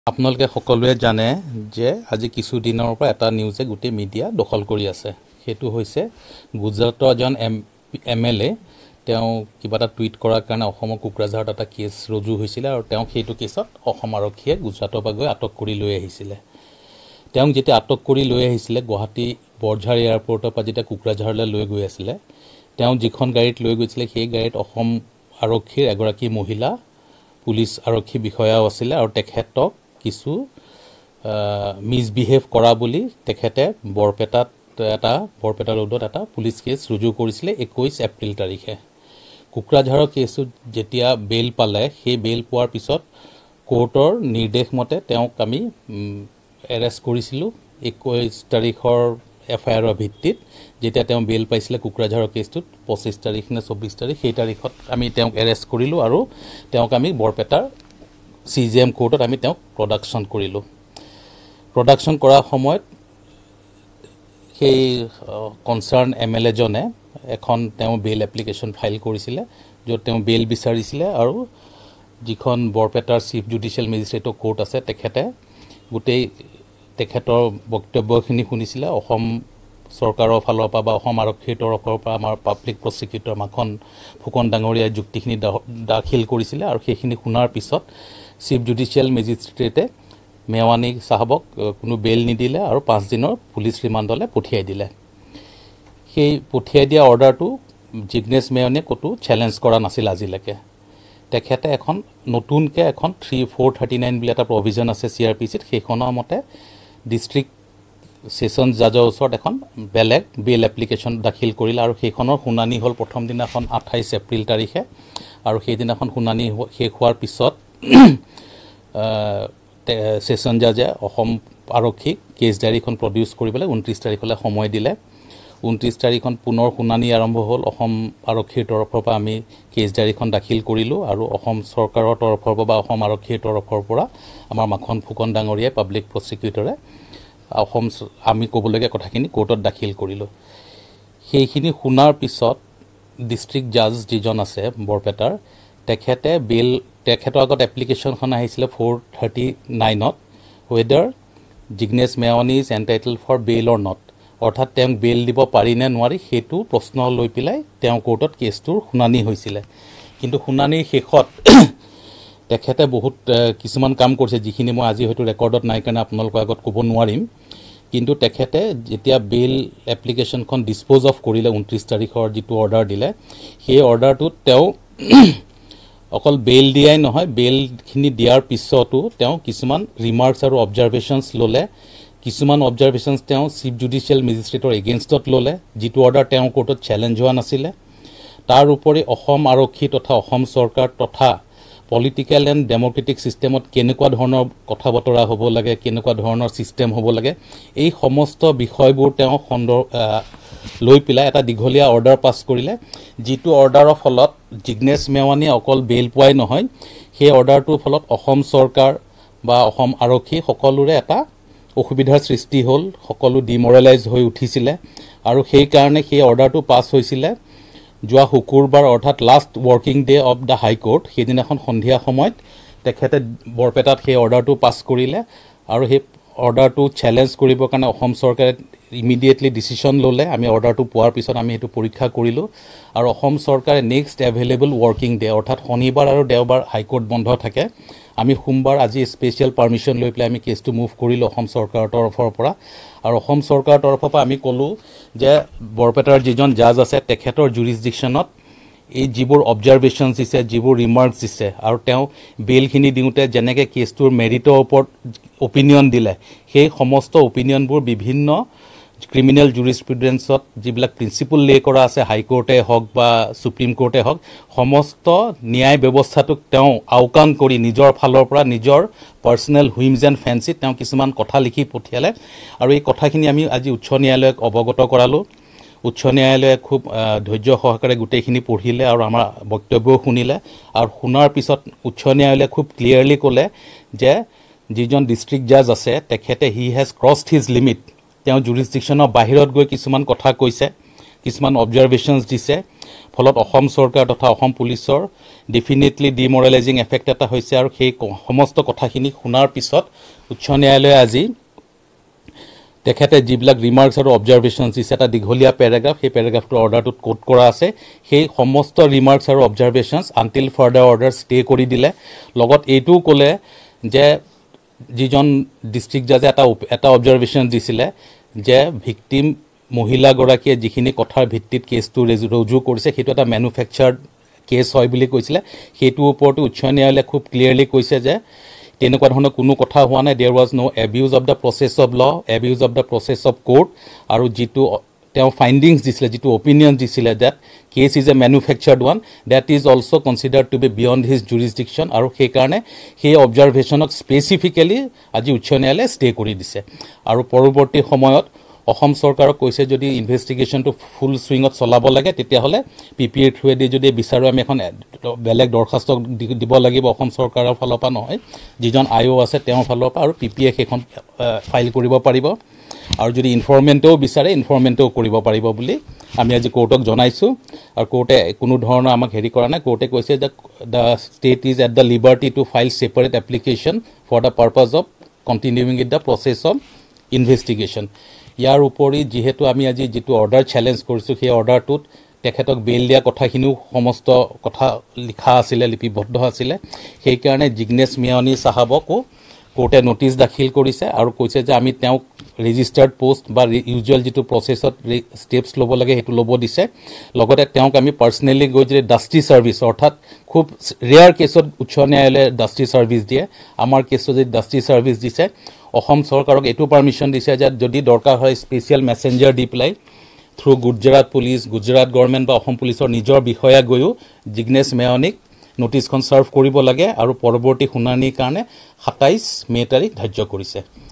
আপোনালোকে সকলোৱে জানে যে আজি কিছু দিনৰ পৰা এটা নিউজে গোটেই মিডিয়া দখল কৰি আছে সেইটো হৈছে গুজৰাটৰ এজন এমএলএ তেওঁ কিবা এটা টুইট কৰাৰ কাৰণে অসমৰ কোকৰাঝাৰত এটা কেছ ৰুজু হৈছিল আৰু তেওঁ সেইটো কেছত অসম আৰক্ষীয়ে গুজৰাটৰ পৰা গৈ আটক কৰি লৈ আহিছিল তেওঁ যেতিয়া আটক কৰি লৈ আহিছিল গুৱাহাটী বৰঝাৰ এয়াৰপৰ্টৰ পৰা যেতিয়া কোকৰাঝাৰলৈ লৈ গৈ আছিল তেওঁ যিখন গাড়ীত লৈ গৈছিল সেই গাড়ীত অসম আৰক্ষীৰ এগৰাকী মহিলা পুলিচ আৰক্ষী বিষয়াও আছিল আৰু তেখেতক কিছু মিসবিহেভ কৰা বুলি তেখেতে বৰপেটা ৰোডত এটা পুলিচ কেছ ৰুজু কৰিছিল 21 এপ্ৰিল তাৰিখে কোকৰাঝাৰৰ কেছটো যেতিয়া বেল পালে সেই বেল পোৱাৰ পিছত কোৰ্টৰ নিৰ্দেশ মতে তেওঁক আমি এৰেষ্ট কৰিছিল 21 তাৰিখৰ এফআইআৰৰ ভিত্তিত যেতিয়া তেওঁ বেল পাইছিল কোকৰাঝাৰৰ কেছটোত 25 তাৰিখ নে 24 তাৰিখ সেই তাৰিখত আমি তেওঁক এৰেষ্ট কৰিলো আৰু তেওঁক আমি বৰপেটাৰ CJM কোৰ্টত আমি তেওঁক প্ৰডাকশন কৰিলো প্ৰডাকশন কৰাৰ সময়ত সেই কনসাৰ্ন এমএলএ জনে এখন তেওঁ বেল এপ্লিকেশন ফাইল কৰিছিল য'ত তেওঁ বেল বিচাৰিছিল আৰু যিখন বৰপেটাৰ চিফ জুডিশিয়েল মেজিস্ট্ৰেটৰ কোৰ্ট আছে তেখেতে গোটেই তেখেতৰ বক্তব্যখিনি শুনিছিল অসম চৰকাৰৰ ফালৰ পৰা বা অসম আৰক্ষীৰ তৰফৰ পৰা আমাৰ পাব্লিক প্ৰসিকিউটৰ মাখন ফুকন ডাঙৰীয়া যুক্তিখিনি দাখিল কৰিছিল আৰু সেইখিনি শুনাৰ পিছত চিফ জুডিশিয়েল মেজিস্ট্ৰেটে মেৱানী সাহাবক কোনো বেল নিদিলে আৰু 5 দিনৰ পুলিচ ৰিমাণ্ডলৈ পঠিয়াই দিলে সেই পঠিয়াই দিয়া অৰ্ডাৰটো জিগনেশ মেৱানীয়ে কতো চ্যালেঞ্জ কৰা নাছিল আজিলৈকে তেখেতে এখন নতুনকে এখন 3439 বুলি এটা প্ৰভিজন আছে CRPCত সেইখনৰ মতে ডিস্ট্ৰিক্ট সেশন জাজৰ ওচৰত এখন বেলেগ বেল এপ্লিকেশন দাখিল কৰিল আৰু সেইখনৰ শুনানি হল প্ৰথম দিনাখন 28 এপ্ৰিল তাৰিখে আৰু সেই দিনাখন শুনানি শেষ হোৱাৰ পিছত সেশন জাজে অসম আৰক্ষীক কেছ ডায়েৰীখন প্ৰডিউস কৰিবলৈ 29 তাৰিখলৈ সময় দিলে 29 তাৰিখখন পুনৰ শুনানি আৰম্ভ হ'ল অসম আৰক্ষীৰ তৰফৰ পৰা আমি কেছ ডায়েৰীখন দাখিল কৰিলো আৰু অসম চৰকাৰৰ তৰফৰ পৰা অসম আৰক্ষীৰ তৰফৰ পৰা আমাৰ মাখন ফুকন ডাঙৰীয়া পাব্লিক প্ৰসিকিউটৰে অসম আমি ক'বলগীয়া কথাখিনি কোৰ্টত দাখিল কৰিলো সেইখিনি শুনাৰ পিছত ডিস্ট্ৰিক্ট জাজ যিজন আছে বৰপেটাৰ তেখেতে বেল তেখেতৰ আগত এপ্লিকেশনখন আহিছিল 439ত whether Jignesh মেৱানী is entitled for bail or not অৰ্থাৎ তেওঁক বেল দিব পাৰি নে নোৱাৰি হেতু প্ৰশ্ন লৈ পিলাই তেওঁ কোৰ্টত কেছটোৰ শুনানি হৈছিল কিন্তু শুনানিৰ শেষত তেখেতে বহুত কিছুমান কাম কৰিছে যিখিনি মই আজি হয়তো ৰেকৰ্ডত নাই কাৰণে আপোনালোকৰ আগত ক'ব নোৱাৰিম কিন্তু তেখেতে যেতিয়া বেল এপ্লিকেশনখন ডিসপোজ অফ কৰিলে 29 তাৰিখৰ যেটো অৰ্ডাৰ দিলে সেই অৰ্ডাৰটোত তেওঁ অকল বেল দিয়াই নহয় বেল খিনি দিয়াৰ পিছতো তেওঁ কিছুমান ৰিমাৰ্কস আৰু অবজাৰভেশনস ললে কিছুমান অবজাৰভেশনস তেওঁ চিফ জুডিশিয়েল মেজিস্ট্ৰেটৰ এগেইনষ্টত ললে যেটো অৰ্ডাৰ তেওঁ কোৰ্টত চ্যালেঞ্জ হোৱা নাছিল তাৰ উপৰি অসম আৰক্ষী তথা অসম চৰকাৰ তথা পলিটিক্যাল এণ্ড ডেমক্ৰেটিক সিস্টেমত কেনেকুৱা ধৰণৰ কথা বতৰা হ'ব লাগে কেনেকুৱা ধৰণৰ সিস্টেম হ'ব লাগে এই সমস্ত বিষয়বোৰ তেওঁ লৈ পিলাই এটা দিঘলীয়া অৰ্ডাৰ পাস কৰিলে যেটো অৰ্ডাৰৰ ফলত জিগনেশ মেৱানী অকল বেল পোৱাই নহয় সেই অৰ্ডাৰটোৰ ফলত অসম চৰকাৰ বা অসম আৰক্ষী সকলোৰে এটা অসুবিধাৰ সৃষ্টি হ'ল সকলো ডিমোৰালাইজ হৈ উঠিছিল আৰু সেই কাৰণে সেই অৰ্ডাৰটো পাস হৈছিল যোৱা শুকুৰবাৰ অৰ্থাৎ last working day of the high court সেইদিনাখন সন্ধিয়া সময়ত তেখেতে বৰপেটাত সেই অৰ্ডাৰটো পাস কৰিলে আৰু সেই অৰ্ডাৰটো চ্যালেঞ্জ কৰিবৰ কাৰণে অসম চৰকাৰে ইমিডিয়েটলি ডিসিশন ললে আমি অৰ্ডাৰটো পোৱাৰ পিছত আমি এটো পৰীক্ষা কৰিলো আৰু অসম চৰকাৰে নেক্সট এভেইলেবল ওয়াৰ্কিং ডে অৰ্থাৎ শনিবাৰ আৰু দেওবাৰ হাই কোৰ্ট বন্ধ থাকে আমি সোমবাৰ আজি স্পেশাল পাৰমিশন লৈ প্লাই আমি কেছটো মুভ কৰিলো অসম চৰকাৰৰ তৰফৰ পৰা আৰু অসম চৰকাৰৰ তৰফৰ পৰা আমি কলো যে বৰপেটাৰ যিজন জাজ আছে তেখেতৰ জুৰিসডিকশনত এই যিবোৰ অবজাৰভেশনস দিছে যিবোৰ ৰিমাৰ্কস দিছে আৰু তেওঁ বেলখিনি দিউতে জেনেকে কেছটোৰ মেৰিটৰ ওপৰত অপিনিয়ন দিলে সেই সমস্ত অপিনিয়নবোৰ বিভিন্ন ক্ৰিমিনাল জুৰিসপ্ৰুডেন্সত যিবিলাক প্ৰিন্সিপল লে কৰা আছে হাই কোৰ্টে হক বা সুপ্ৰিম কোৰ্টে হক সমস্ত ন্যায় ব্যৱস্থাটোক তেওঁ আউকান কৰি নিজৰ ফালৰ পৰা নিজৰ পাৰ্সোনেল হুইমছ এণ্ড ফেন্সি তেওঁ কিছুমান কথা লিখি পঠিয়ালে আৰু এই কথাখিনি আমি আজি উচ্চ ন্যায়ালয়ক অৱগত কৰালো উচ্চ ন্যায়ালয়ে খুব ধৈৰ্য সহকাৰে গুটেখিনি পঢ়িলে আৰু আমাৰ বক্তব্য শুনিলে আৰু শুনাৰ পিছত উচ্চ ন্যায়ালয়ে খুব ক্লিয়াৰলি ক'লে যে যিজন ডিস্ট্ৰিক্ট জাজ আছে তেখেতে he has crossed his limit তেওঁ জুৰিসডিকশনৰ বাহিৰত গৈ কিছুমান কথা কৈছে কিছুমান অবজাৰভেশনস দিছে ফলত অসম চৰকাৰ তথা অসম পুলিচৰ ডেফিনেটলি ডিমৰেলাইজিং এফেক্ট এটা হৈছে আৰু সেই সমস্ত কথাখিনি শুনাৰ পিছত উচ্চ ন্যায়ালয়ে আজি তেখেতে যিবিলাক ৰিমাৰ্কছ আৰু অবজাৰভেশ্যনছ দিছে এটা দীঘলীয়া পেৰাগ্ৰাফ সেই পেৰাগ্ৰাফটোৰ অৰ্ডাৰটোত কোট কৰা আছে সেই সমস্ত ৰিমাৰ্কছ আৰু observations until further order stay কৰি দিলে লগত এইটোও ক'লে যে যিজন ডিষ্ট্ৰিক্ট জাজে এটা অবজাৰভেশ্যন দিছিলে যে ভিক্টিম মহিলাগৰাকীয়ে যিখিনি কথাৰ ভিত্তিত কেছটো ৰুজু কৰিছে সেইটো এটা মেনুফেকচাৰ্ড কেছ হয় বুলি কৈছিলে সেইটোৰ ওপৰতো উচ্চ ন্যায়ালয়ে খুব ক্লিয়াৰলি কৈছে যে তেনেকুৱা ধৰণৰ কোনো কথা হোৱা নাই there was no abuse of the process of law abuse of the process of court আৰু যিটো তেওঁ ফাইণ্ডিংছ দিছিলে যিটো অপিনিয়ন দিছিলে that case is a manufactured one that is also' considered to be beyond his jurisdiction আৰু সেইকাৰণে সেই অবজাৰভেশ্যনক specifically আজি উচ্চ ন্যায়ালয়ে ষ্টে কৰি দিছে আৰু পৰৱৰ্তী সময়ত অসম চৰকাৰক কৈছে যদি ইনভেষ্টিগেশ্যনটো ফুল ছুইঙত চলাব লাগে তেতিয়াহ'লে PPA থ্ৰুৱেদি যদি বিচাৰোঁ আমি এখন বেলেগ দৰখাস্ত দিব লাগিব অসম চৰকাৰৰ ফালৰ পৰা নহয় যিজন IO আছে তেওঁৰ ফালৰ পৰা আৰু PPA সেইখন ফাইল কৰিব পাৰিব আৰু যদি ইনফৰমেণ্টেও বিচাৰে ইনফৰমেণ্টেও কৰিব পাৰিব বুলি আমি আজি কোৰ্টক জনাইছোঁ আৰু কোৰ্টে কোনো ধৰণৰ আমাক হেৰি কৰা নাই কোৰ্টে কৈছে যে the state is at the liberty to file separate application for the purpose of continuing in the process of investigation ইয়াৰ উপৰি যিহেতু আমি আজি যিটো অৰ্ডাৰ চেলেঞ্জ কৰিছোঁ সেই অৰ্ডাৰটোত তেখেতক বেইল দিয়া কথাখিনিও সমস্ত কথা লিখা আছিলে লিপিবদ্ধ আছিলে সেইকাৰণে জিগ্নেশ মেয়নী চাহাবকো কোৰ্টে নটিচ দাখিল কৰিছে আৰু কৈছে যে আমি তেওঁক ৰেজিষ্টাৰ্ড পোষ্ট বা ইউজুৱেল যিটো প্ৰচেছত ষ্টেপছ ল'ব লাগে সেইটো ল'ব দিছে লগতে তেওঁক আমি পাৰ্চনেলি গৈ যদি ডাষ্টি ছাৰ্ভিচ অৰ্থাৎ খুব ৰেয়াৰ কেছত উচ্চ ন্যায়ালয়ে ডাষ্টি ছাৰ্ভিচ দিয়ে আমাৰ কেছত যদি ডাষ্টি ছাৰ্ভিচ দিছে অসম চৰকাৰক এইটো পাৰ্মিশ্যন দিছে যে যদি দৰকাৰ হয় স্পেচিয়েল মেছেঞ্জাৰ দি পেলাই through Gujarat police Gujarat government বা অসম পুলিচৰ নিজৰ বিষয়া গৈও জিগ্নেশ মেয়নীক নটিচখন ছাৰ্ভ কৰিব লাগে আৰু পৰৱৰ্তী শুনানিৰ কাৰণে 27 মে' তাৰিখ ধাৰ্য কৰিছে